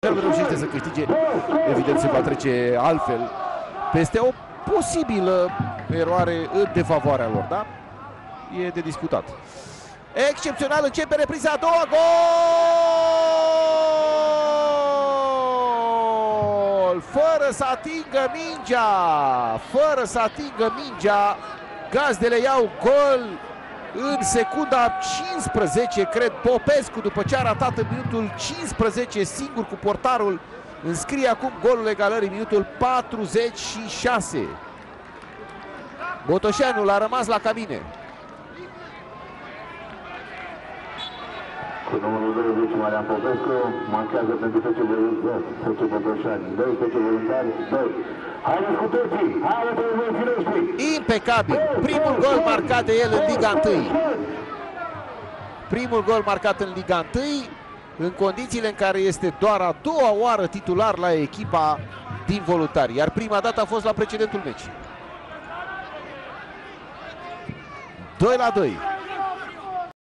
Voluntari reușește să câștige, evident se va trece altfel peste o posibilă eroare în defavoarea lor, da? E de discutat. Excepțional începe repriza a doua, gol! Fără să atingă mingea, fără să atingă mingea, gazdele iau gol în secunda 15, cred. Popescu, după ce a ratat în minutul 15 singur cu portarul, înscrie acum golul egalării, minutul 46. Botoșeanu a rămas la cabine. Cu numărul 20, Marian Popescu, marchează pentru FC Botoșani. 12 voluntari, 2. Haideți cu toții! Haideți cu toții! Impecabil! Primul gol marcat de el în Liga 1. Primul gol marcat în Liga 1, în condițiile în care este doar a doua oară titular la echipa din Voluntari, iar prima dată a fost la precedentul meci. 2-2.